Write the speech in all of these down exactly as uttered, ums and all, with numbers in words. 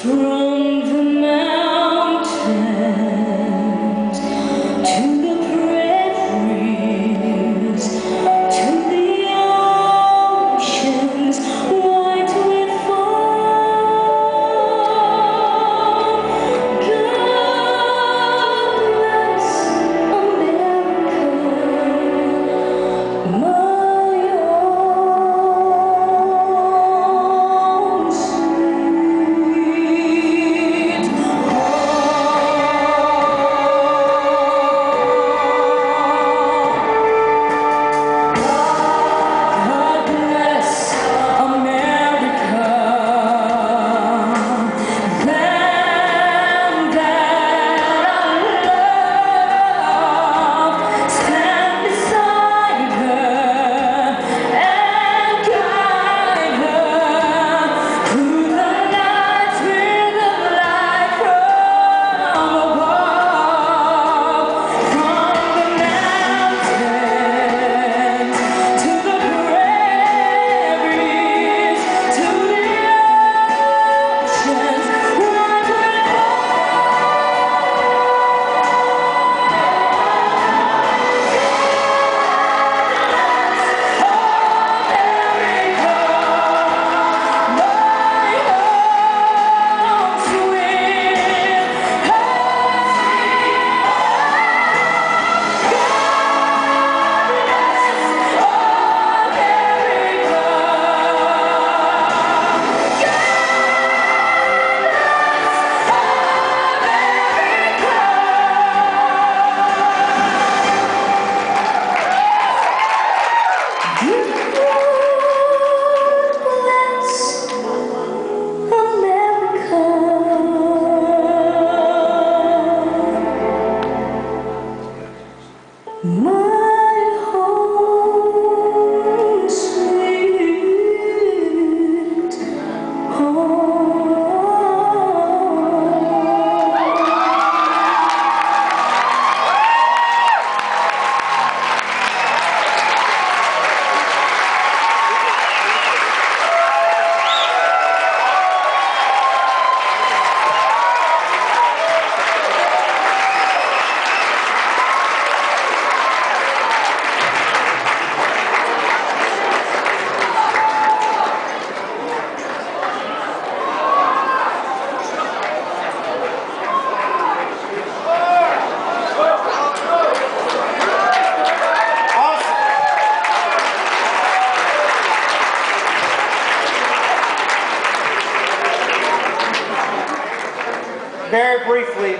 Very briefly,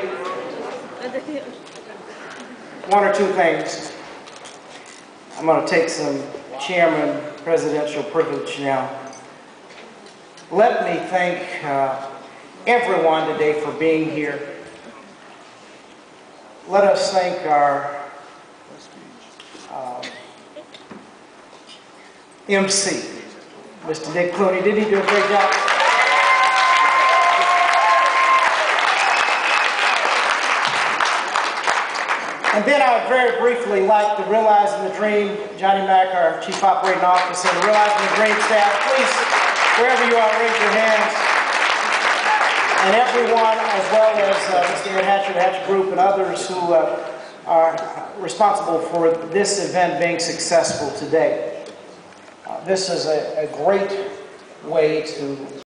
one or two things. I'm going to take some chairman presidential privilege now. Let me thank uh, everyone today for being here. Let us thank our uh, M C, Mister Nick Clooney. Didn't he do a great job? And then I would very briefly like the Realizing the Dream, Johnny Mack, our Chief Operating Officer, and the Realizing the Dream staff. Please, wherever you are, raise your hands. And everyone, as well as uh, Mister Ed Hatcher, the Hatcher Group, and others who uh, are responsible for this event being successful today. Uh, this is a, a great way to